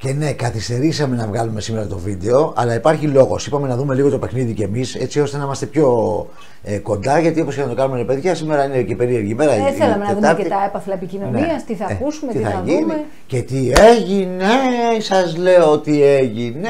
Και ναι, καθυστερήσαμε να βγάλουμε σήμερα το βίντεο, αλλά υπάρχει λόγος. Είπαμε να δούμε λίγο το παιχνίδι κι εμείς, έτσι ώστε να είμαστε πιο κοντά. Γιατί όπως και να το κάνουμε, ρε παιδιά, σήμερα είναι και περίεργη μέρα. Θέλαμε να δούμε και τα έπαθλα επικοινωνίας, ναι. Τι θα ακούσουμε, τι θα δούμε. Και τι έγινε, σας λέω τι έγινε.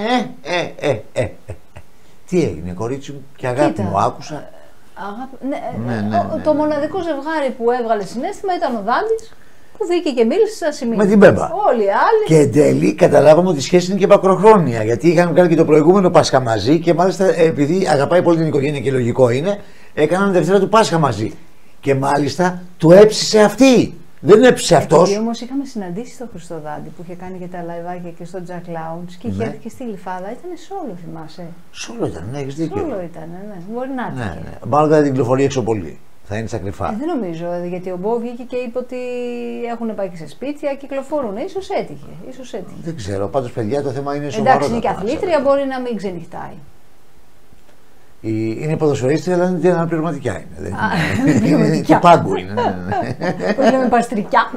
Τι έγινε, κορίτσι μου, και αγάπη μου, άκουσα. Ναι. Το μοναδικό ζευγάρι που έβγαλε συναίσθημα ήταν ο Δάντης, που βγήκε και μίλησε σαν σημείο. Με την Μπέμπα. Όλοι οι άλλοι. Και εν τέλει καταλάβαμε ότι η σχέση είναι και μακροχρόνια. Γιατί είχαμε κάνει και το προηγούμενο Πάσχα μαζί και μάλιστα επειδή αγαπάει πολύ την οικογένεια και λογικό είναι, έκαναν Δευτέρα του Πάσχα μαζί. Και μάλιστα του έψησε αυτή. Δεν έψησε αυτό. Επειδή όμως είχαμε συναντήσει στον Χριστοδάντη που είχε κάνει και τα λαϊβάκια και στο Jack Lounge και είχε έρθει και στη Λιφάδα, ήταν σόλο, θυμάσαι. Σόλο ήταν, ναι, έχεις δίκιο. Σόλο ήταν, ναι. Μπορεί να έρθει. Ναι. Μάλλον δεν την κυκλοφορεί έξω πολύ. Θα είναι στα κρυφά. Δεν νομίζω, γιατί ο Μπό βγήκε και είπε ότι έχουν πάει και σε σπίτια, κυκλοφορούν. Ίσως έτυχε. Δεν ξέρω, πάντως παιδιά το θέμα είναι σοβαρό. Εντάξει, είναι και αθλήτρια, μπορεί να μην ξενυχτάει. Είναι ποδοσφαιρίστρια, αλλά είναι αναπληρωματικά είναι. Του πάγκου είναι. Που λέμε παστρικιά.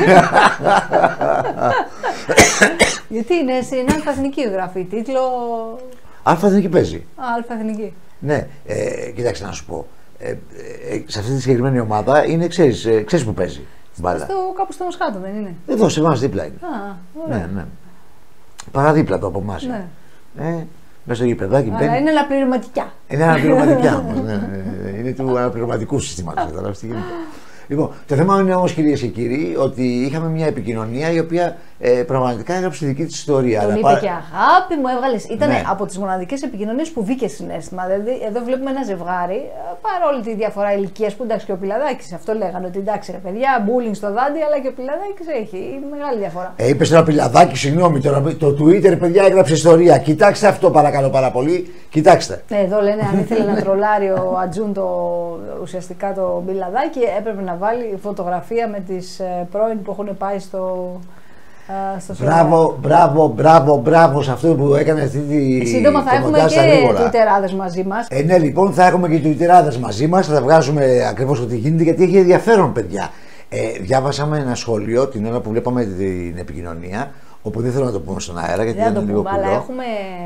Γιατί είναι στην αλφα-εθνική γράφει τίτλο. Αλφα-εθνική παίζει. Αλφα-εθνική. Ναι, κοιτάξτε να σου πω. Σε αυτή τη συγκεκριμένη ομάδα είναι, ξέρεις που παίζει μπάλα. Κάπου στο Μοσχάτο δεν είναι. Εδώ σε εμάς δίπλα είναι. Ναι. Παραδίπλα το από εμάς. Ναι. Μέσα στο γηπεδάκι μπαίνει. Αλλά είναι αναπληρωματικά. Είναι αναπληρωματικά όμως. Είναι του αναπληρωματικού συστήματος. Λοιπόν, το θέμα είναι όμως, κυρίες και κύριοι, ότι είχαμε μια επικοινωνία η οποία πραγματικά έγραψε τη δική της ιστορία. Τον είπε και αγάπη μου, έβγαλε. Ήταν από τις μοναδικές επικοινωνίες που βγήκε συναίσθημα. Δηλαδή, εδώ βλέπουμε ένα ζευγάρι, παρόλη τη διαφορά ηλικίας που εντάξει και ο Πιλαδάκης, αυτό λέγανε ότι εντάξει ρε παιδιά, bullying στο Δάντη, αλλά και ο Πιλαδάκης έχει μεγάλη διαφορά. Είπες τώρα Πιλαδάκη, συγγνώμη, τώρα το Twitter, παιδιά, έγραψε ιστορία. Κοιτάξτε αυτό, παρακαλώ πάρα πολύ. Κοιτάξτε. Εδώ λένε αν ήθελε να τρολάρει ο Ατζούν ουσιαστικά το Πιλαδάκη, έπρεπε να βάλει φωτογραφία με τις πρώην που έχουν πάει στο Μπράβο σε αυτό που έκανε αυτή τη. Σύντομα θα έχουμε και τουιτεράδες μαζί μας. Ναι, λοιπόν, θα έχουμε και τουιτεράδες μαζί μας. Θα τα βγάζουμε ακριβώς ό,τι γίνεται γιατί έχει ενδιαφέρον, παιδιά. Διάβασαμε ένα σχόλιο την ώρα που βλέπαμε την επικοινωνία. Όπου δεν θέλω να το πούμε στον αέρα γιατί δεν είναι λίγο κουλό. Αλλά έχουμε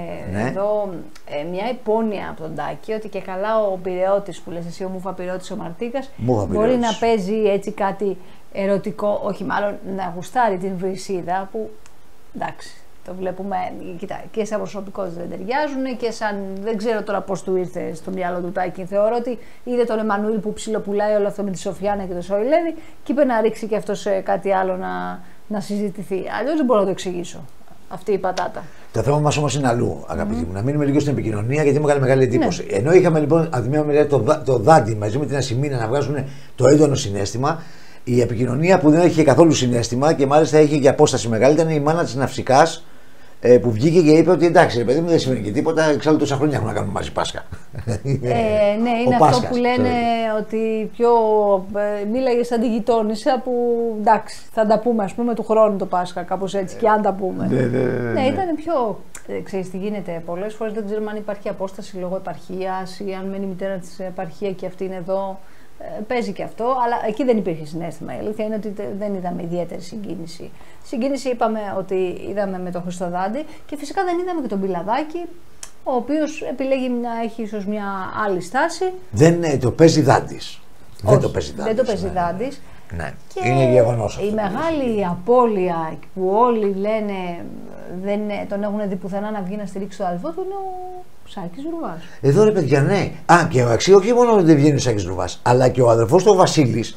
εδώ μια υπόνοια από τον Τάκη ότι και καλά ο Πειραιώτης που λες εσύ, ο Μούφα Πειραιώτης, ο Μαρτίκας, μπορεί να παίζει έτσι κάτι ερωτικό, όχι μάλλον να γουστάρει την Βρυσίδα που εντάξει, το βλέπουμε, κοίτα, και σαν προσωπικότητες δεν ταιριάζουν και σαν, δεν ξέρω τώρα πώς του ήρθε στο μυαλό του Τάκη, θεωρώ ότι είδε τον Εμμανουήλ που ψιλοπουλάει όλο αυτό με τη Σοφιάνα και το Σοηλέδη και είπε να ρίξει και αυτό σε κάτι άλλο να συζητηθεί. Αλλιώς δεν μπορώ να το εξηγήσω. Αυτή η πατάτα. Το θέμα μας όμως είναι αλλού, αγαπητοί μου. Να μείνουμε λίγο στην επικοινωνία γιατί μου έκανε μεγάλη εντύπωση. Ναι. Ενώ είχαμε λοιπόν από τη μία μεριά το Δάντη μαζί με την Ασημίνα να βγάζουν το έντονο συναίσθημα, η επικοινωνία που δεν είχε καθόλου συναίσθημα και μάλιστα είχε και απόσταση μεγάλη ήταν η μάνα της Ναυσικάς που βγήκε και είπε ότι εντάξει, ρε παιδί μου, δεν σημαίνει και τίποτα. Εξάλλου τόσα χρόνια έχουμε να κάνουμε μαζί Πάσχα. Ναι, είναι αυτό Πάσχας, που λένε ότι πιο μίλαγε σαν τη γειτόνισσα που εντάξει, θα τα πούμε ας πούμε του χρόνου το Πάσχα, κάπως έτσι, και αν τα πούμε. Ναι, ήταν πιο. Ξέρεις τι γίνεται, πολλές φορές δεν ξέρουμε αν υπάρχει απόσταση λόγω επαρχίας ή αν μένει η μητέρα της επαρχία και αυτή είναι εδώ. Παίζει και αυτό, αλλά εκεί δεν υπήρχε συναίσθημα. Η αλήθεια είναι ότι δεν είδαμε ιδιαίτερη συγκίνηση. Συγκίνηση είπαμε ότι είδαμε με τον Χριστοδάντη και φυσικά δεν είδαμε και τον Πιλαδάκη, ο οποίος επιλέγει να έχει ίσως μια άλλη στάση. Δεν το παίζει Δάντης. Δεν το παίζει Δάντης. Ναι. Και είναι γεγονός. Η μεγάλη απώλεια που όλοι λένε δεν τον έχουν δει πουθενά να βγει να στηρίξει το αδελφό του είναι ο Σάκης Ρουβάς. Εδώ ρε παιδιά, ναι. Και αξίζει όχι μόνο ότι δεν βγαίνει ο Σάκης Ρουβάς, αλλά και ο αδελφός του Βασίλης.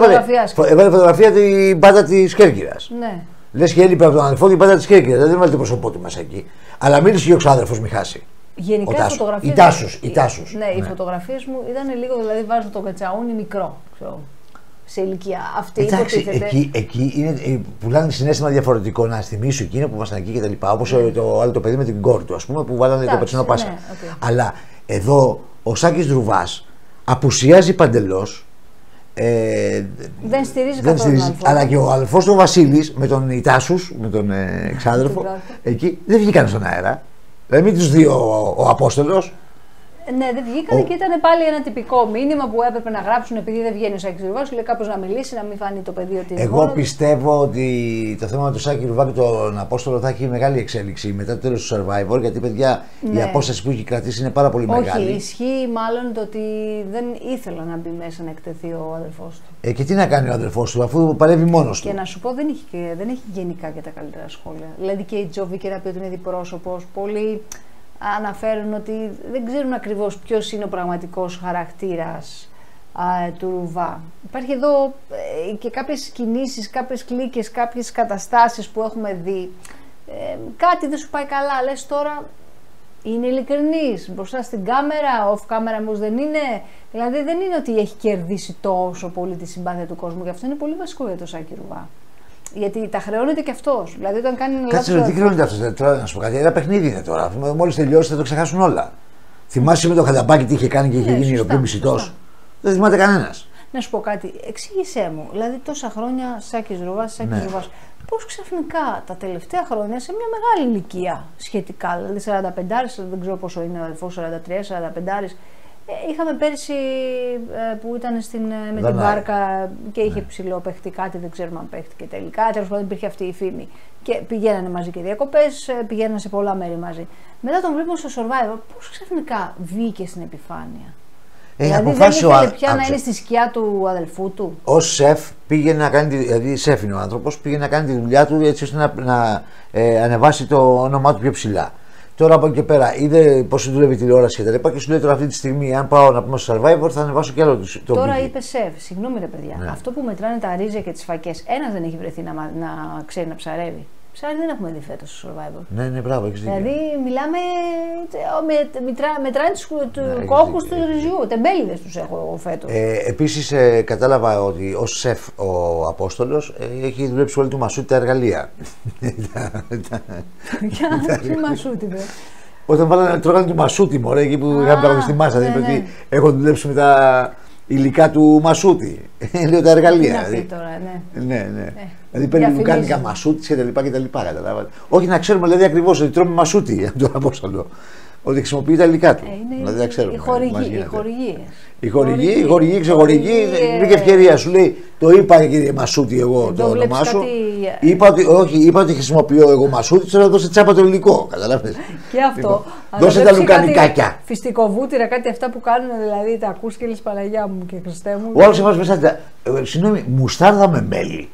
Έβαλε φωτογραφία την πάντα της Κέρκυρας. Ναι. Λες και έλειπε από τον αδελφό την πάντα της Κέρκυρας. Δεν έβαλε το πρόσωπό του μέσα εκεί. Αλλά μίλησε και ο ξάδερφος Μιχάση. Γενικά οι φωτογραφίες. Οι Τάσους. Ναι, οι φωτογραφίες μου ήταν λίγο, δηλαδή βάζω το κατσαούνι μικρό. Σε ηλικία αυτή υποτίθεται. Εκεί είναι, πουλάνε συναίσθημα διαφορετικό. Να θυμίσω εκείνο που ήμασταν εκεί κτλ. Όπως το άλλο το παιδί με την κόρη του, ας πούμε, που βάλανε το Πετσινό Πάσχα. Αλλά εδώ ο Σάκης Ρουβάς απουσιάζει παντελώς. Δεν στηρίζει καθόλου. Αλλά και ο αδελφός του Βασίλης με τον Ιτάσους, με τον εξάδελφο, εκεί δεν βγήκαν στον αέρα. Δηλαδή μην τους δει ο Απόστολος. Ναι, δεν βγήκαν και ήταν πάλι ένα τυπικό μήνυμα που έπρεπε να γράψουν επειδή δεν βγαίνει ο Σάκης Ρουβάς. Λέει κάπως να μιλήσει, να μην φάνει το παιδί ότι. Εγώ πιστεύω ότι το θέμα του Σάκη Ρουβά και τον Απόστολο θα έχει μεγάλη εξέλιξη μετά το τέλος του Survivor. Γιατί, παιδιά, η απόσταση που έχει κρατήσει είναι πάρα πολύ μεγάλη. Όχι, ισχύει μάλλον το ότι δεν ήθελα να μπει μέσα να εκτεθεί ο αδελφός του. Και τι να κάνει ο αδελφός του, αφού παλεύει μόνος του. Και να σου πω, δεν έχει γενικά και τα καλύτερα σχόλια. Δηλαδή και η Τζόβικερ να πει ότι είναι διπρόσωπος. Πολλοί αναφέρουν ότι δεν ξέρουν ακριβώς ποιος είναι ο πραγματικός χαρακτήρας του Ρουβά. Υπάρχει εδώ και κάποιες κινήσεις, κάποιες κλίκες, κάποιες καταστάσεις που έχουμε δει. Κάτι δεν σου πάει καλά. Λες τώρα, είναι ειλικρινής μπροστά στην κάμερα, off camera όμως δεν είναι. Δηλαδή δεν είναι ότι έχει κερδίσει τόσο πολύ τη συμπάθεια του κόσμου. Γι' αυτό είναι πολύ βασικό για το Σάκη Ρουβά. Γιατί τα χρεώνεται και αυτός. Δηλαδή όταν κάνει. Κάτσε, τι χρεώνεται αυτός. Τώρα να σου πω κάτι. Ένα παιχνίδι είναι τώρα. Μόλις τελειώσει θα το ξεχάσουν όλα. Θυμάσαι με το Χαταμπάκι τι είχε κάνει και είχε γίνει ο πιο μισητός. Δεν θυμάται κανένας. Να σου πω κάτι. Εξήγησέ μου. Δηλαδή τόσα χρόνια Σάκης Ρουβάς, πώς ξαφνικά τα τελευταία χρόνια σε μια μεγάλη ηλικία σχετικά. Δηλαδή 45, δεν ξέρω πόσο είναι ο αδελφός, 43-45. Είχαμε πέρσι που ήταν με την βάρκα και είχε ψηλό παίχτη κάτι, δεν ξέρουμε αν παίχτηκε τελικά. Τέλος πάντων υπήρχε αυτή η φήμη. Και πηγαίνανε μαζί και διακοπές, πηγαίνανε σε πολλά μέρη μαζί. Μετά τον βλέπουμε στο Survivor, πώς ξαφνικά βγήκε στην επιφάνεια. Δηλαδή δεν ήθελε πια να είναι στη σκιά του αδελφού του. Ως σεφ πήγε να κάνει, δηλαδή σεφ είναι ο άνθρωπος, πήγε να κάνει τη δουλειά του έτσι ώστε να ανεβάσει το όνομά του πιο ψηλά. Τώρα από εκεί και πέρα είδε πώς δουλεύει η τηλεόραση και τα λοιπά και σου λέει τώρα αυτή τη στιγμή, αν πάω να πούμε στο Survivor, θα ανεβάσω κι άλλο το Τώρα είπε σεφ, συγγνώμη ρε παιδιά. Ναι. Αυτό που μετράνε τα ρίζια και τις φακές, ένας δεν έχει βρεθεί να ξέρει να ψαρεύει. Ψάρι δεν έχουμε δει φέτος στο Survivor. Ναι, μπράβο, έχεις δίκιο. Δηλαδή μιλάμε, μετράνε τους κόκκους του ρυζιού, τεμπέληδες τους έχω φέτος. Επίσης κατάλαβα ότι ως σεφ ο Απόστολος έχει δουλέψει όλη του Μασούτη τα εργαλεία. Τι Μασούτη δε. Όταν τρώγανε του Μασούτη μωρέ, εκεί που είχαμε τραγουδιστεί στη μάσα, δεν είπε ότι έχω δουλέψει με τα υλικά του Μασούτη. Λέω τα εργαλεία. Τι να πει τώρα, ναι. Δηλαδή παίρνει λουκάνικα Μασούτη κτλ. Όχι να ξέρουμε δηλαδή ακριβώς ότι τρώμε Μασούτη από τον Απόστολο. Ότι χρησιμοποιεί τα υλικά του. Δηλαδή να ξέρουμε. Η χορηγή, ξεχορηγή, βρήκε ευκαιρία. Σου λέει, το είπα κύριε Μασούτη, εγώ το όνομά σου. Είπα ότι χρησιμοποιώ εγώ Μασούτη, τώρα δώσε τσάπα το υλικό. Καταλάβες. Και αυτό. Δώσε τα λουκανικάκια. Φυστικοβούτυρα, κάτι αυτά που κάνουν δηλαδή τα ακούς και λες Παναγιά μου και Χριστέ μου. Ο άλλος έβαζε μέσα. Συγγνώμη, μουστάρδα με μέλι.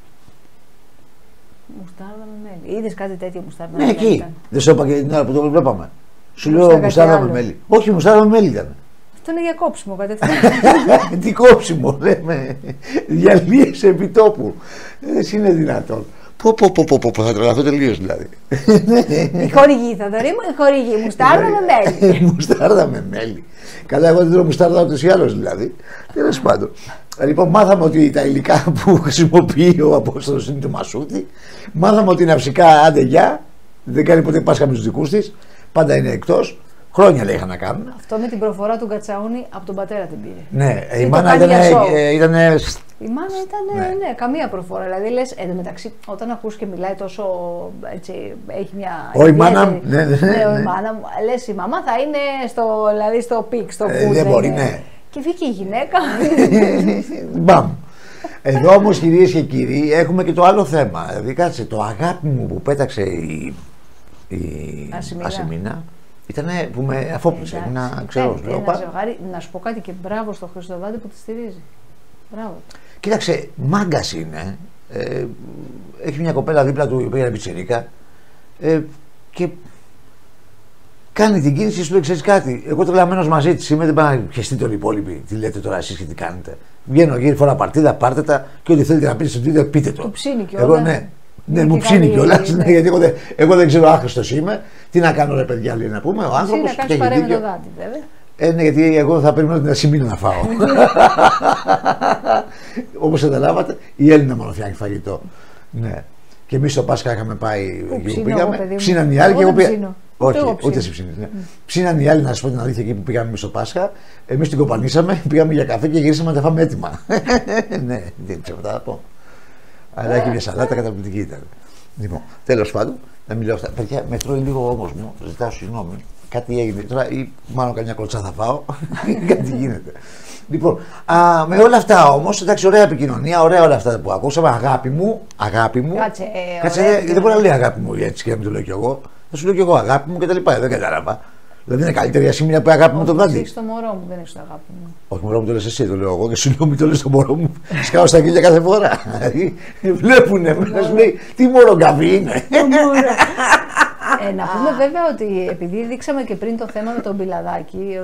Μουστάρδα με μέλι. Είδες κάτι τέτοιο μουστάρδα με μέλι? Ναι, εκεί. Δεν σου είπα και την ώρα που το βλέπαμε. Σου λέω μουστάρδα με μέλι. Όχι, μουστάρδα με μέλι ήταν. Αυτό είναι για κόψιμο κατευθείαν. Τι κόψιμο, λέμε. Διαλύεσαι επί τόπου. Δεν είναι δυνατόν. Θα τρελαθώ τελείως δηλαδή. Η χορηγή θα το ρίμω, η χορηγή. Μουστάρδα με μέλι. Μουστάρδα με μέλι. Καλά, εγώ δεν τρώω μουστάρδα ούτως ή άλλως δηλαδή. Τέλος πάντων. Λοιπόν, μάθαμε ότι τα υλικά που χρησιμοποιεί ο Απόστολος είναι του Μασούτη. Μάθαμε ότι είναι αυσικά άντε γεια. Δεν κάνει ποτέ Πάσχα με τους δικούς της. Πάντα είναι εκτός. Χρόνια λέει είχαν να κάνουν. Αυτό με την προφορά του Γκατσαούνη από τον πατέρα την πήρε. Ναι, η μάνα ήταν. Η μάνα ήταν, ναι, καμία προφορά. Δηλαδή λες, εντωμεταξύ, όταν ακούς και μιλάει τόσο έτσι, έχει μια. Όχι, η μάνα. Ναι, η μάνα μου. Λες, η μαμά θα είναι στο πικ, στο πουλ. Δεν μπορεί, ναι. Και βγήκε η γυναίκα. Μπαμ. Εδώ όμως, κυρίες και κύριοι, έχουμε και το άλλο θέμα. Δηλαδή, κάτσε, το αγάπη μου που πέταξε η Ασημίνα. Ήτανε που με αφόπλησε. Να ξέρω. Να σου πω κάτι και μπράβο στο Χριστοβάντη που τη στηρίζει. Μπράβο. Κοίταξε, μάγκας είναι. Έχει μια κοπέλα δίπλα του, η οποία είναι πιτσιρίκα. Και κάνει την κίνηση, σου λέει: ξέρεις κάτι, εγώ τρελαμένος μαζί της είμαι, δεν πάω να πιεστείτε όλοι οι υπόλοιποι. Τι λέτε τώρα εσείς και τι κάνετε. Βγαίνω γύρω φορά παρτίδα, πάρτε τα και ό,τι θέλετε να πείτε στο Twitter, πείτε το. Του ψήνει κιόλας. Εγώ ναι, μου ψήνει κιόλας. Ναι, γιατί εγώ δεν ξέρω, άχρηστος είμαι. Τι να κάνω, ρε παιδιά, λέει να πούμε. Ο άνθρωπος. Και έχει δίκιο. Ναι, γιατί εγώ θα περιμένω την Ασημίνα να φάω. Όπως καταλάβατε, η Έλληνα μόνο φτιάχνει φαγητό. Ναι. Και εμείς στο Πάσχα είχαμε πάει εκεί που πήγαμε. Ψήναν οι άλλοι και εγώ πήγα. Όχι, ούτε εσύ ψήνεις. Ναι. Ψήναν οι άλλοι, να σας πω την αλήθεια, εκεί που πήγαμε εμείς στο Πάσχα. Εμείς την κοπανίσαμε, πήγαμε για καφέ και γυρίσαμε να τα φάμε έτοιμα. Ναι, δεν ξέρω τι θα πω. Αλλά και μια σαλάτα καταπληκτική ήταν. Λοιπόν, τέλος πάντων, να μιλάω αυτά. Παιδιά, με τρώει λίγο όμως μου, ζητάω συγγνώμη. Κάτι έγινε τώρα, ή μάλλον καμιά κλωτσά θα φάω. Κάτι γίνεται. Λοιπόν, με όλα αυτά όμως, εντάξει, ωραία επικοινωνία, ωραία όλα αυτά που ακούσαμε. Αγάπη μου. Κάτσε, δεν μπορεί να λέει αγάπη μου έτσι και να μην το λέω κι εγώ. Θα σου λέω κι εγώ αγάπη μου και τα λοιπά. Δεν κατάλαβα. Δηλαδή είναι καλύτερη ασήμια που αγάπη μου το βράδυ. Έχει το μωρό μου, δεν έχει το αγάπη μου. Όχι, μωρό μου το λες εσύ, το λέω εγώ και σου λέω μην το λες το μωρό μου. Σκάω στα χείλια κάθε φορά. Βλέπουνε, να σου λέει τι μωρό γκαβί είναι. Να πούμε βέβαια ότι επειδή δείξαμε και πριν το θέμα με τον Πιλαδάκη,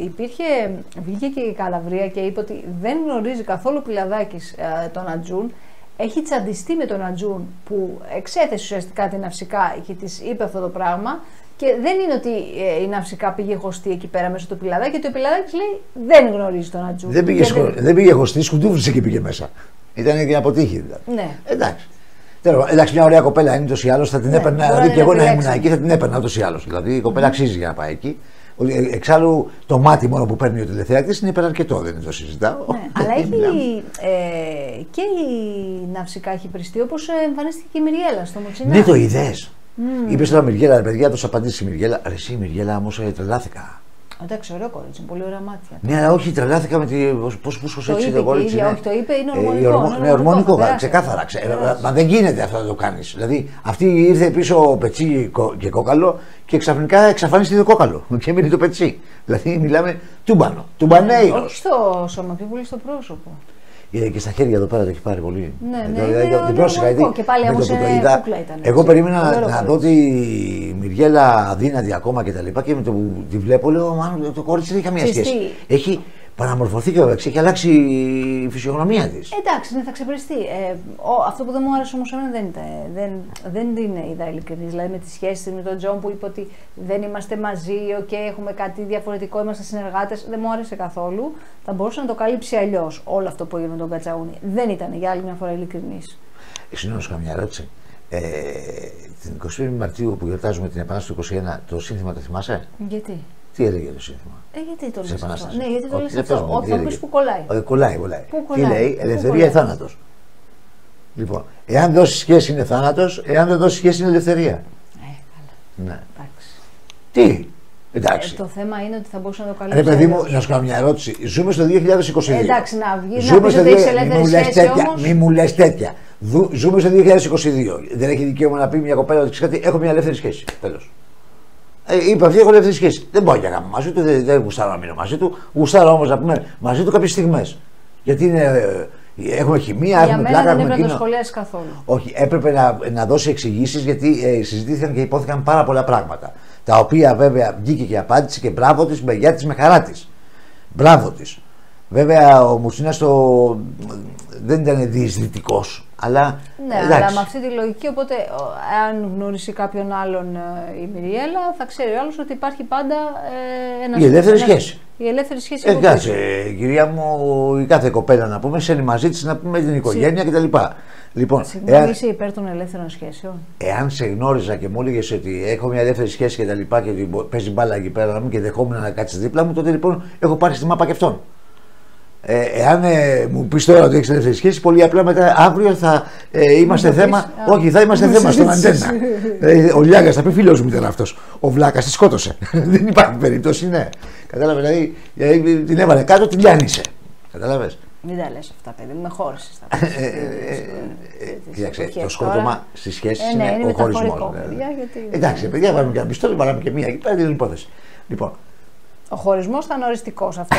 βγήκε και η Καλαβρία και είπε ότι δεν γνωρίζει καθόλου Πιλαδάκης τον Ατζούν. Έχει τσαντιστεί με τον Ατζούν που εξέθεσε ουσιαστικά την Ναυσικά και της είπε αυτό το πράγμα. Και δεν είναι ότι η Ναυσικά πήγε χωστή εκεί πέρα μέσα στο Πιλαδάκι, γιατί ο Πιλαδάκης λέει δεν γνωρίζει τον Ατζούν. Δεν πήγε χωστή, σκουντούφλησε και πήγε μέσα. Ήταν και αποτύχει δηλαδή. Ναι. Εντάξει, μια ωραία κοπέλα είναι ούτως ή άλλως, θα την έπαιρνα. Δηλαδή και εγώ να ήμουν εκεί θα την έπαιρνα ούτως ή άλλως. Δηλαδή η κοπέλα αξίζει για να πάει εκεί. Εξάλλου το μάτι μόνο που παίρνει ο τηλεθεατής είναι υπεραρκετό, δεν το συζητάω. Ναι, αλλά έχει και η Ναυσικά έχει πριστεί, όπως εμφανίστηκε και η Μυριέλα στο Μουτσινά. Ναι, το είδες. Είπες τώρα Μυριέλα, ρε παιδιά, τους απαντήσει η Μυριέλα. Ρε εσύ Μυριέλα, όμως τρελάθηκα. Εντάξει, ωραίο κορίτσι, πολύ ωραία μάτια. Ναι, αλλά όχι, τρελάθηκα με πώς έτσι το κορίτσι. Όχι, το είπε, είναι ορμονικό. Ναι, ορμονικό, ξεκάθαρα. Μα δεν γίνεται αυτό να το κάνεις. Δηλαδή, αυτή ήρθε πίσω πετσί και κόκαλο και ξαφνικά εξαφανίστηκε το κόκαλο και μείνει το πετσί. Δηλαδή, μιλάμε τούμπανο, τουμπανέιρος. Όχι στο σώμα, πιο πολύ στο πρόσωπο. Και στα χέρια εδώ πέρα το έχει πάρει πολύ. Ναι, δεν πρόσεχα. Και πάλι όμως κούκλα ήταν. Εγώ περίμενα να δω τη Μυριέλα αδύνατη ακόμα και με το που τη βλέπω λέω μάλλον το κορίτσι δεν έχει καμία σχέση. Έχει παραμορφωθεί και έχει αλλάξει η φυσιογνωμία της. Εντάξει, ναι, θα ξεπριστεί. Αυτό που δεν μου άρεσε όμως εμένα δεν την είδα ειλικρινής. Δηλαδή με τη σχέση με τον Τζον που είπε ότι δεν είμαστε μαζί, έχουμε κάτι διαφορετικό, είμαστε συνεργάτες. Δεν μου άρεσε καθόλου. Θα μπορούσε να το καλύψει αλλιώς όλο αυτό που έγινε με τον Κατσαούνη. Δεν ήταν για άλλη μια φορά ειλικρινής. Συγγνώμη, σου κάνω μια ερώτηση. Την 25η Μαρτίου που γιορτάζουμε την Επανάσταση του 21, το σύνθημα το θυμάσαι? Γιατί? Τι έλεγε το σύνθημα? Γιατί το λες αυτό? Ναι, γιατί το λες αυτό? Όχι, θα πεις που κολλάει. Κολλάει. Τι λέει? Ελευθερία ή θάνατος. Λοιπόν, εάν δώσει σχέση είναι θάνατος, εάν δεν δώσει σχέση είναι ελευθερία. Καλά. Ναι. Τι? Εντάξει. Το θέμα είναι ότι θα μπορούσε να το καλύψει. Ρε παιδί μου, να σου κάνω μια ερώτηση. Ζούμε στο 2022. Εντάξει, να βγει να πεις ότι έχεις ελεύθερη σχέση όμως. Μη μου λες τέτοια. Ζούμε στο 2022. Δεν έχει δικαίωμα να πει μια κοπέλα ότι ξέρετε, έχω μια ελεύθερη σχέση. Τέλος. Είπα αυτή έχω ελεύθερη σχέση. Δεν μπορώ να κάνω μαζί του, δεν γουστάρω να μείνω μαζί του. Γουστάρω όμως να πούμε μαζί του κάποιες στιγμές. Γιατί έχουμε χημεία, έχουμε πλάκα. Δεν έπρεπε να το σχολιάσει καθόλου. Όχι, έπρεπε να δώσει εξηγήσεις γιατί συζητήθηκαν και υπόθηκαν πάρα πολλά πράγματα. Τα οποία βέβαια βγήκε και απάντησε και μπράβο της, με γεια της, με χαρά της. Μπράβο της. Βέβαια ο Μουτσινάς δεν ήταν διεισδυτικός, αλλά. Ναι, αλλά με αυτή τη λογική, οπότε αν γνωρίσει κάποιον άλλον η Μυριέλα, θα ξέρει ο άλλος ότι υπάρχει πάντα η ελεύθερη σχέση. Η ελεύθερη σχέση. Εντάξει, κυρία μου, η κάθε κοπέλα να πούμε, σένει μαζί της να πούμε την οικογένεια κτλ. Λοιπόν, συγγνώμη, είσαι υπέρ των ελεύθερων σχέσεων? Εάν σε γνώριζα και μου έλεγε ότι έχω μια ελεύθερη σχέση και τα λοιπά και ότι παίζει μπάλα εκεί πέρα και δεχόμουν να κάτσει δίπλα μου, τότε λοιπόν έχω πάρει στη μάπα και αυτόν. Εάν μου πει τώρα ότι έχει ελεύθερη σχέση, πολύ απλά μετά αύριο θα είμαστε θέμα. Όχι, θα είμαστε θέμα στον αντένα. Ο Λιάγκας θα πει φίλος μου ήταν αυτός. Ο Βλάκας τη σκότωσε. Δεν υπάρχει περίπτωση, ναι. Κατάλαβε, δηλαδή την έβαλε κάτω, την λιάνισε. Κατάλαβες. Μην τα λες αυτά, παιδί μου, με χώρισες. Κοίταξε, το σκότωμα στις σχέσεις είναι ο χωρισμός. Εντάξει, παιδιά, βάλουμε και ένα πιστόλι, βάλαμε και μία εκεί πέρα την υπόθεση. Λοιπόν. Ο χωρισμός θα είναι οριστικός αυτό.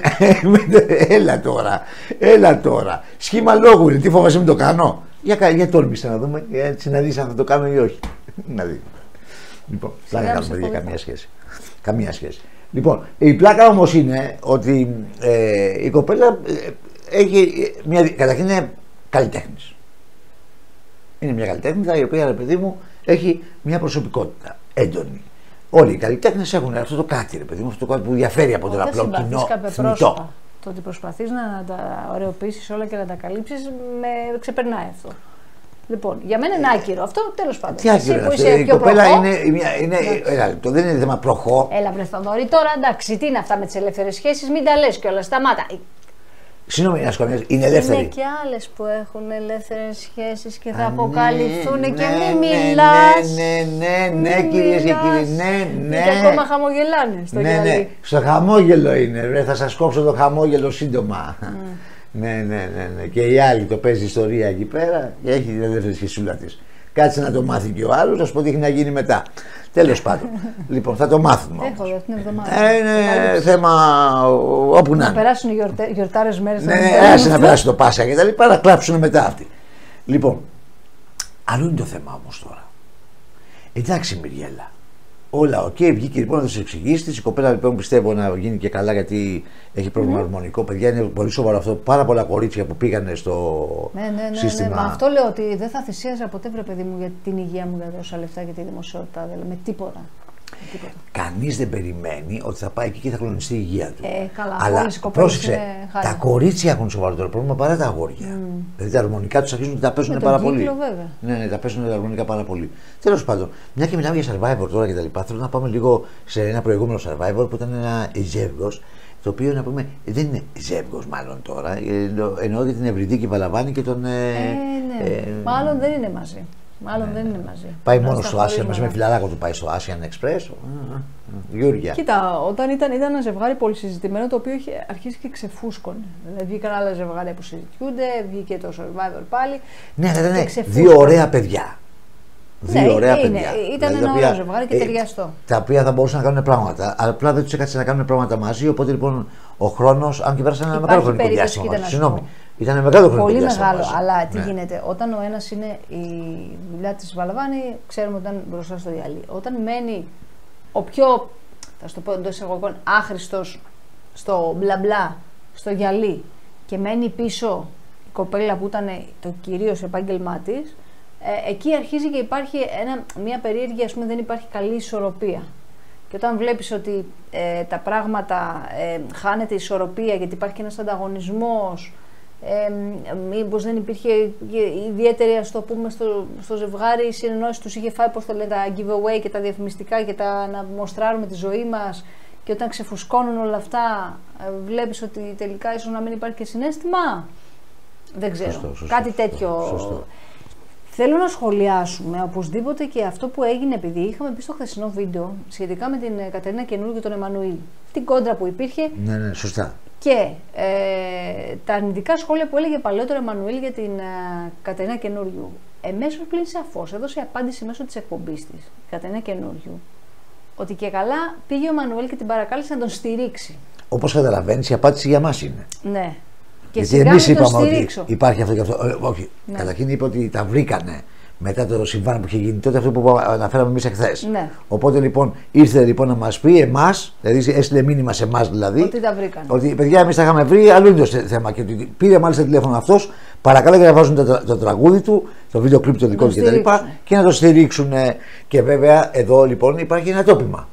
Έλα τώρα. Σχήμα λόγου είναι. Τι φοβάσαι μην το κάνω? Για τόλμησε να δούμε, έτσι να δεις αν θα το κάνω ή όχι. Να δει. Λοιπόν, πλάκα κάνουμε για καμία σχέση. Λοιπόν, η πλάκα όμως είναι ότι η κοπέλα έχει καταρχήν είναι καλλιτέχνης. Είναι μια καλλιτέχνητα η οποία, ρε παιδί μου, έχει μια προσωπικότητα έντονη. Όλοι οι καλλιτέχνες έχουν αυτό το κάτι, ρε παιδί μου, αυτό το κάτι που διαφέρει από τον απλό κοινό θνητό. Το ότι προσπαθείς να τα ωραιοποιήσεις όλα και να τα καλύψεις, με ξεπερνάει αυτό. Λοιπόν, για μένα είναι άκυρο αυτό, τέλος πάντων. Τι άκυρο είναι αυτό? Η κοπέλα δεν είναι θέμα προχώ. Έλα βρε Θοδωρή, τώρα εντάξει, τι είναι αυτά με τις ελεύθερες σχέσεις, μην τα λες κιόλας, σταμάτα. Συγγνώμη, είναι ελεύθερη. Είναι και άλλες που έχουν ελεύθερες σχέσεις και θα αποκαλυφθούν και μην μιλάς. Ναι, κυρίες και κύριοι, ναι. Και ακόμα χαμογελάνε στο γυαλί. Ναι, στο χαμόγελο είναι, θα σας κόψω το χαμόγελο σύντομα. Ναι. Και η άλλη το παίζει ιστορία εκεί πέρα και έχει την ελεύθερη σχεσούλα της. Κάτσε να το μάθει και ο άλλος, να σου πω τι έχει να γίνει μετά. Τέλος πάντων. Λοιπόν, θα το μάθουμε. Έχω εδώ την εβδομάδα. Είναι θέμα όπου να είναι. Να περάσουν οι γιορτάρες μέρες. Ναι, να περάσει το Πάσχα και τα λοιπά, να κλάψουν μετά αυτοί. Λοιπόν, αλλού είναι το θέμα όμως τώρα. Εντάξει, Μυριέλα. Όλα οκ, βγήκε λοιπόν να το εξηγήσει. Η κοπέλα λοιπόν πιστεύω να γίνει και καλά γιατί έχει πρόβλημα αρμονικό. Παιδιά, είναι πολύ σοβαρό αυτό. Πάρα πολλά κορίτσια που πήγανε στο σύστημα. Μα αυτό λέω ότι δεν θα θυσίαζα ποτέ, βρε παιδί μου, για την υγεία μου, για τόσα λεφτά και τη δημοσιότητα. Δηλαδή, με τίποτα. Κανείς δεν περιμένει ότι θα πάει εκεί και θα κλονιστεί η υγεία του. Καλά, αλλά πρόσεξε, τα κορίτσια έχουν σοβαρότερο πρόβλημα παρά τα αγόρια. Δηλαδή τα αρμονικά τους αρχίζουν να τα παίζουν πάρα πολύ. Ναι, τα παίζουν τα αρμονικά πάρα πολύ. Τέλος πάντων, μια και μιλάμε για survivor τώρα και τα λοιπά, θέλω να πάμε λίγο σε ένα προηγούμενο survivor που ήταν ένα ζεύγος. Το οποίο να πούμε δεν είναι ζεύγος μάλλον τώρα. Εννοώ για την Ευρυδίκη Βαλαβάνη και τον. Μάλλον δεν είναι μαζί. Δεν είναι μαζί. Πάει μόνο στο Άσια, μαζί με φιλαράκο του πάει στο Asian Express. Γιούρια. Κοίτα, όταν ήταν ένα ζευγάρι πολύ συζητημένο το οποίο είχε αρχίσει και ξεφούσκωνε. Δηλαδή βγήκαν άλλα ζευγάρια που συζητιούνται, βγήκε το Survivor πάλι. Ναι, δύο ωραία παιδιά. Δύο ωραία παιδιά. Ήταν ένα ωραίο ζευγάρι και ταιριαστό. Τα οποία θα μπορούσαν να κάνουν πράγματα. Αλλά απλά δεν του έκατσε να κάνουν πράγματα μαζί. Οπότε λοιπόν ο χρόνος, αν και πέρασε ένα μεγάλο χρονικό διάστημα. Συγγνώμη. Ήταν μεγάλο χρονικό πολύ διάστημα. Πολύ μεγάλο. Αλλά τι γίνεται, όταν ο ένας είναι η δουλειά της Βαλαβάνη, ξέρουμε ότι ήταν μπροστά στο γυαλί. Όταν μένει ο πιο, θα σου το πω εντός εισαγωγικών, άχρηστος στο μπλα μπλα, στο γυαλί και μένει πίσω η κοπέλα που ήταν το κυρίως επάγγελμά της, εκεί αρχίζει και υπάρχει μια περίεργη, ας πούμε, δεν υπάρχει καλή ισορροπία. Και όταν βλέπεις ότι τα πράγματα χάνεται η ισορροπία γιατί υπάρχει και ένας ανταγωνισμός, μήπως δεν υπήρχε ιδιαίτερη, ας το πούμε, στο ζευγάρι η συνεννόηση τους είχε φάει, πώς το λένε, τα giveaway και τα διαφημιστικά και να μοστράρουμε τη ζωή μας, και όταν ξεφουσκώνουν όλα αυτά βλέπεις ότι τελικά ίσως να μην υπάρχει και συναίσθημα. Δεν ξέρω, σωστό, κάτι τέτοιο. Σωστό. Θέλω να σχολιάσουμε οπωσδήποτε και αυτό που έγινε, επειδή είχαμε πει στο χθεσινό βίντεο σχετικά με την Κατερίνα Καινούριου και τον Εμμανουήλ. Την κόντρα που υπήρχε. Ναι, σωστά. Και τα αρνητικά σχόλια που έλεγε παλαιότερο Εμμανουήλ για την Κατερίνα Καινούριου. Εμέσως πλην σαφώς έδωσε απάντηση μέσω της εκπομπής της, η Κατερίνα Καινούριου, ότι και καλά πήγε ο Εμμανουήλ και την παρακάλεσε να τον στηρίξει. Όπως καταλαβαίνεις, η απάντηση για μας είναι. Ναι. Και γιατί εμείς είπαμε ότι υπάρχει αυτό και αυτό. Όχι. Ναι. Καταρχήν είπε ότι τα βρήκανε μετά το συμβάν που είχε γίνει τότε, αυτό που αναφέραμε εμείς εχθές. Ναι. Οπότε λοιπόν ήρθε λοιπόν να μας πει εμάς, δηλαδή έστειλε μήνυμα σε εμάς δηλαδή. Ότι τα βρήκανε. Ότι παιδιά, εμείς τα είχαμε βρει, αλλού είναι το θέμα. Και ότι πήρε μάλιστα τηλέφωνο αυτός, παρακάλεσε να βάζουν το τραγούδι του, το βίντεο κλιπ το δικό του κτλ. Και να το στηρίξουν. Και βέβαια εδώ λοιπόν υπάρχει ένα τόπιμα.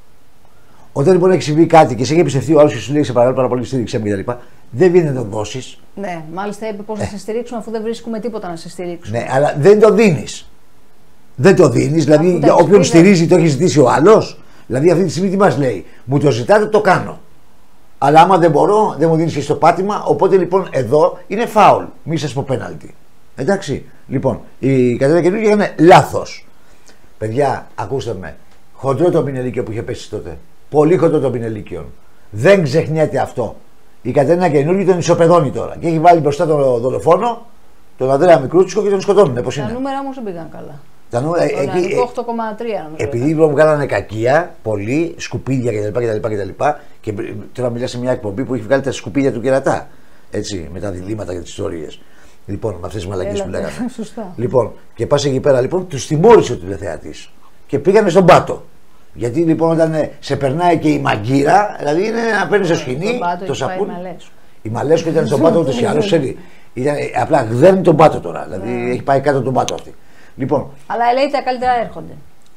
Όταν λοιπόν έχει συμβεί κάτι και σε έχει πιστευτεί ο άλλος και σου λέει σε παρακαλώ πάρα πολύ, στήριξε με κτλ. Δεν βγαίνει να το δώσεις. Ναι, μάλιστα είπε πώς να σε στηρίξουν αφού δεν βρίσκουμε τίποτα να σε στηρίξουν. Ναι, αλλά δεν το δίνεις. Δεν το δίνεις, δηλαδή για όποιον στηρίζει το έχει ζητήσει ο άλλος. Δηλαδή αυτή τη στιγμή τι μας λέει, μου το ζητάτε, το κάνω. Αλλά άμα δεν μπορώ, δεν μου δίνεις και στο πάτημα. Οπότε λοιπόν εδώ είναι φάουλ. Μη σας πω πέναλτι. Εντάξει. Λοιπόν, η Κατερίνα Καινούργια έκανε λάθος. Παιδιά, ακούστε με. Χοντρό το πινελίκιο που είχε πέσει τότε. Πολύ χοντρό το πινελίκιο. Δεν ξεχνιέται αυτό. Η Κατερίνα Καινούργια τον ισοπεδώνει τώρα. Και έχει βάλει μπροστά τον δολοφόνο, τον Ανδρέα Μικρούτσικο, και τον σκοτώνουν. Πώς είναι. Τα νούμερα όμως δεν πήγαν καλά. Τα νούμερα. 8,3 νομίζω. Επειδή λοιπόν βγάλανε κακία, πολλοί, σκουπίδια κτλ. Και τώρα μιλά σε μια εκπομπή που έχει βγάλει τα σκουπίδια του κερατά. Έτσι, με τα διλήμματα και τις ιστορίες. Λοιπόν, με αυτές τις μαλακίες που λέγανε. Σωστά. Λοιπόν, και πας εκεί πέρα λοιπόν, τους τιμώρησε ο τηλεθεατής. Και πήγανε στον πάτο. Γιατί λοιπόν όταν σε περνάει και η μαγκύρα, δηλαδή είναι να παίρνει στο σκηνή, το σαπούνι. Η Μαλέσκο ήταν στον πάτο ούτως ή άλλως, ξέρει. Απλά γδέρνει τον πάτο τώρα. Δηλαδή έχει πάει κάτω τον πάτο αυτή. Λοιπόν. Αλλά λέει τα καλύτερα έρχονται.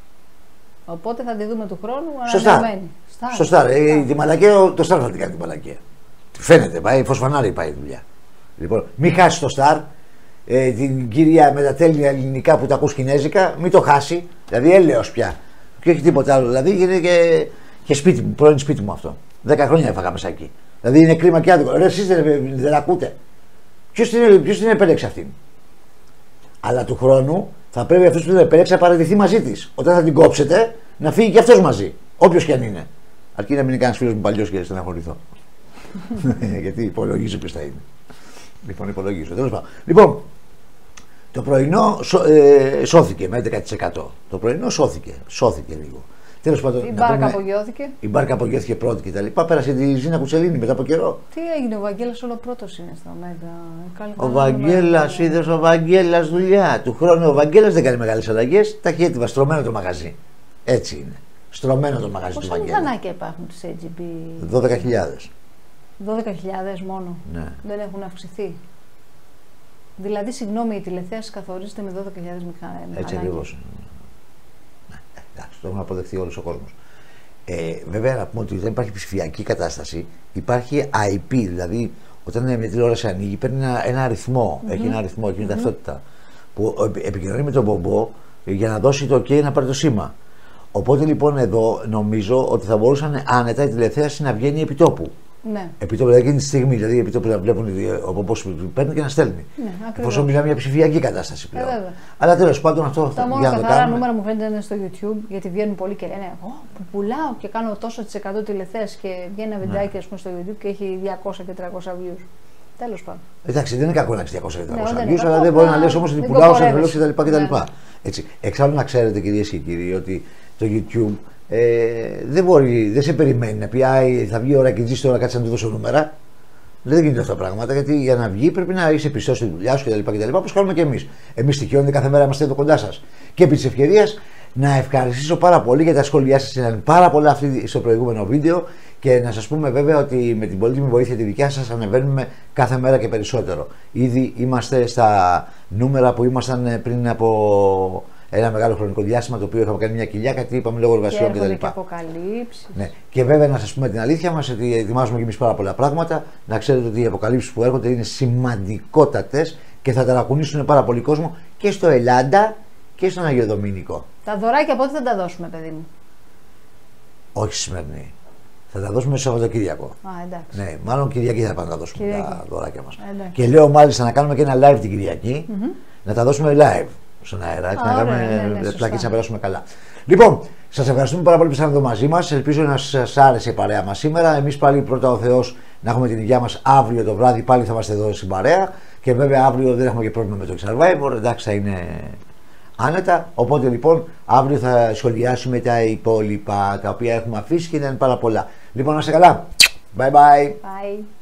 Οπότε θα τη δούμε του χρόνου. Σωστά. Τη μαλακία, το Σταρ θα την κάνει τη μαλακία. Φαίνεται, πάει φωσφανάρι πάει η δουλειά. Λοιπόν, μην χάσει το Σταρ. Την κυρία με τα τέλεια ελληνικά που τα ακούς κινέζικα, μην το χάσει. Δηλαδή έλεος πια. Και όχι τίποτα άλλο. Δηλαδή είναι και σπίτι μου, πρώην σπίτι μου αυτό. 10 χρόνια έφαγα μέσα εκεί. Δηλαδή είναι κρίμα και άδικο. Ρε, εσείς δεν ακούτε. Ποιος την επέλεξε αυτήν. Αλλά του χρόνου θα πρέπει αυτός που την επέλεξε να παραιτηθεί μαζί της. Όταν θα την κόψετε, να φύγει και αυτός μαζί. Όποιος και αν είναι. Αρκεί να μην είναι κανένας φίλος μου παλιός και στεναχωρηθώ. Γιατί υπολογίζω ποιος θα είναι. Λοιπόν, υπολογίζω. Τέλος πάντων. Λοιπόν, το πρωινό σώθηκε με 11%. Το πρωινό σώθηκε λίγο. Τέλος πάντων, η μπάρκα απογειώθηκε. Η μπάρκα απογειώθηκε πρώτη κτλ. Πέρασε τη Ζήνα Κουτσελίνη μετά από καιρό. Τι έγινε, ο Βαγγέλας όλο πρώτος είναι στο Μέγα. Ο Βαγγέλας, είδες ο Βαγγέλας δουλειά. Του χρόνου ο Βαγγέλας δεν κάνει μεγάλες αλλαγές. Τα έχει έτοιμα, στρωμένο το μαγαζί. Έτσι είναι. Στρωμένο το μαγαζί του Βαγγέλα. Πόσα μηχανάκια υπάρχουν της AGB? 12.000. 12.000 μόνο. Ναι. Δεν έχουν αυξηθεί. Δηλαδή, συγγνώμη, η τηλεθέαση καθορίζεται με 12.000 μηχανάκια. Έτσι ακριβώς. Εντάξει, το έχουμε αποδεχτεί όλος ο κόσμος. Βέβαια, να πούμε ότι δεν υπάρχει ψηφιακή κατάσταση, υπάρχει IP, δηλαδή όταν μια τηλεόραση ανοίγει, παίρνει ένα αριθμό, έχει ένα αριθμό, έχει μια ταυτότητα που επικοινωνεί με τον Μπομπό για να δώσει το OK να πάρει το σήμα. Οπότε λοιπόν εδώ νομίζω ότι θα μπορούσαν άνετα η τηλεθέαση να βγαίνει επί τόπου. Ναι. Επιτόπου, δηλαδή εκείνη τη στιγμή, δηλαδή επιτόπου να βλέπουν ο Μπομπός που παίρνει και να στέλνει. Ναι, εφόσον μιλάμε για ψηφιακή κατάσταση πλέον. Αλλά τέλος πάντων αυτό τα μόνο καθαρά νούμερα μου φαίνεται είναι στο YouTube, γιατί βγαίνουν πολλοί και λένε που πουλάω και κάνω τόσο % τηλεθέαση και βγαίνει ένα βιντεάκι ας πούμε, στο YouTube και έχει 200 και 300 views. Τέλος πάντων. Εντάξει, δεν είναι κακό να έχει 200 και 300 views, αλλά δεν μπορεί να λες όμως ότι πουλάω σε βελός κτλ. Εξάλλου να ξέρετε κυρίες και κύριοι ότι το YouTube δεν σε περιμένει να πει θα βγει η ώρα και ζήσει τώρα κάτσε να του δώσω νούμερα. Δεν γίνεται αυτά τα πράγματα γιατί για να βγει πρέπει να είσαι πιστός στη δουλειά σου κτλ. Όπως κάνουμε και εμείς. Εμείς τυχιώνει κάθε μέρα είμαστε εδώ κοντά σας. Και επί της ευκαιρίας να ευχαριστήσω πάρα πολύ για τα σχόλιά σας. Ήταν πάρα πολλά αυτή στο προηγούμενο βίντεο και να σας πούμε βέβαια ότι με την πολύτιμη βοήθεια τη δικιά σας ανεβαίνουμε κάθε μέρα και περισσότερο. Ήδη είμαστε στα νούμερα που ήμασταν πριν από ένα μεγάλο χρονικό διάστημα, το οποίο είχαμε κάνει μια κοιλιά, κάτι είπαμε λόγω εργασιών κτλ. Και αποκαλύψεις. Ναι. Και βέβαια να σας πούμε την αλήθεια μας ότι ετοιμάζουμε και εμείς πάρα πολλά πράγματα. Να ξέρετε ότι οι αποκαλύψεις που έρχονται είναι σημαντικότατες και θα ταρακουνήσουν πάρα πολύ κόσμο και στο Ελλάδα και στον Αγιο Δομήνικο. Τα δωράκια πότε θα τα δώσουμε, παιδί μου? Όχι σημερινή. Θα τα δώσουμε στο Σαββατοκύριακο. Εντάξει. Ναι, μάλλον Κυριακή θα πάμε να δώσουμε τα δωράκια μας. Εντάξει. Και λέω μάλιστα να κάνουμε και ένα live την Κυριακή, να τα δώσουμε live στον αέρα, έτσι, να κάνουμε πλακίες να περάσουμε καλά. Λοιπόν, σας ευχαριστούμε πάρα πολύ που ήσασταν εδώ μαζί μας. Ελπίζω να σας άρεσε η παρέα μας σήμερα. Εμείς πάλι πρώτα ο Θεός να έχουμε την υγεία μας αύριο το βράδυ, πάλι θα είμαστε εδώ στην παρέα. Και βέβαια αύριο δεν έχουμε και πρόβλημα με το Survivor, εντάξει θα είναι άνετα. Οπότε λοιπόν αύριο θα σχολιάσουμε τα υπόλοιπα τα οποία έχουμε αφήσει και ήταν πάρα πολλά. Λοιπόν, να είστε καλά. Bye bye. Bye.